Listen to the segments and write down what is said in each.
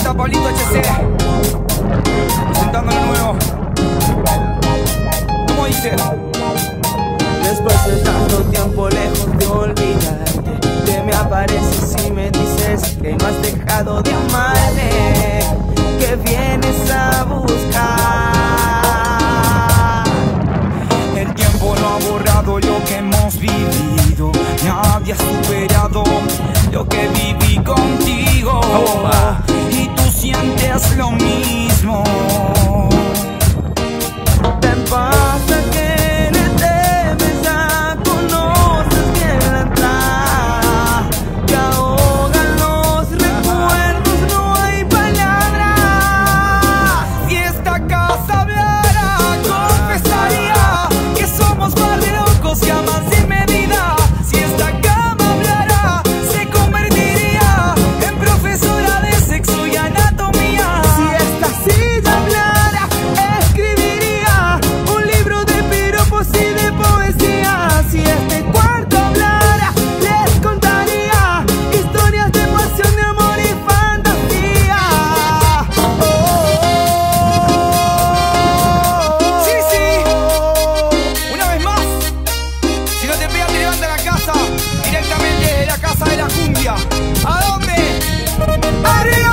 a Pablito HC, presentando lo nuevo. ¿Cómo dice? Después de tanto tiempo lejos de olvidarte, te me apareces y me dices que no has dejado de amarme, que vienes a buscar. El tiempo no ha borrado lo que hemos vivido, nadie ha superado lo que viví contigo. Y tú sientes lo mismo. Te pasa que le temes, ya conoces bien la entrada, te ahogan los recuerdos, no hay palabras. Si esta casa hablara, confesaría que somos par de locos que aman sin medida. Si esta cama hablara, se convertiría en profesora de sexo y anatomía. Si esta silla hablara, escribiría un libro de piropos y de poesía. Si este cuarto hablara, les contaría historias de pasión, de amor y fantasía. Sí, sí, una vez más. Si no te pegan, te levanta la casa, directamente de la casa de la cumbia. ¿A dónde? ¡Arriba!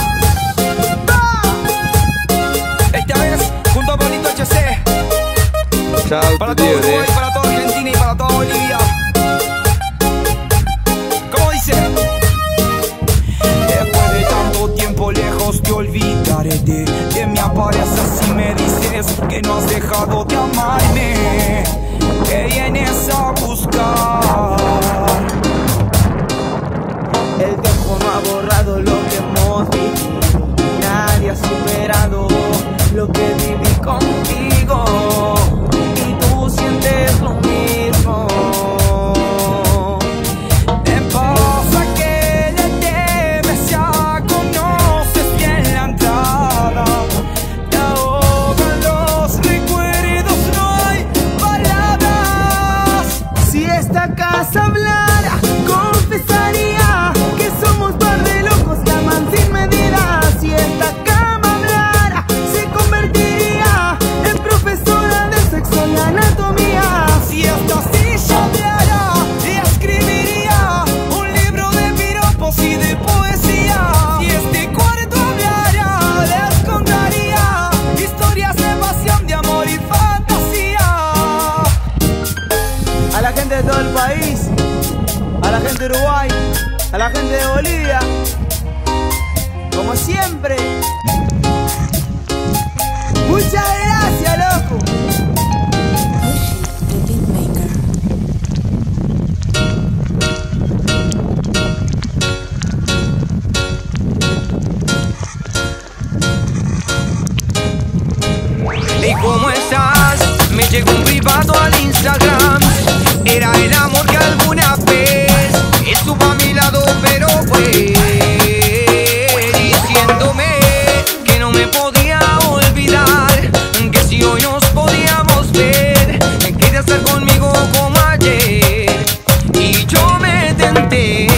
Esta vez junto a Pablito HC, para todo Uruguay, para toda Argentina y para toda Bolivia. ¿Cómo dice? Después de tanto tiempo lejos te olvidaré de me apareces y me dices que no has dejado de amarme, que vienes a buscar. El tiempo no ha borrado lo que hemos vivido, nadie ha superado lo que viví contigo, y tú sientes lo mismo. Te pasa que le temes, ya conoces bien la entrada, te ahogan los recuerdos, no hay palabras. Si esta casa hablara, confesaría que somos par de locos que aman sin medida. Si esta cama hablara, se convertiría en profesora de sexo y anatomía. Si esta silla hablara, escribiría un libro de piropos y de poesía. Si este cuarto hablara, les contaría historias de pasión, de amor y fantasía. A la gente de todo el país, a la gente de Uruguay, a la gente de Bolivia, como siempre, muchas gracias, loco. ¿Y cómo estás? Me llegó un privado al Instagram. Era el amor que alguna vez estuvo a mi lado, pero fue diciéndome que no me podía olvidar, que si hoy nos podíamos ver, quería estar conmigo como ayer. Y yo me tenté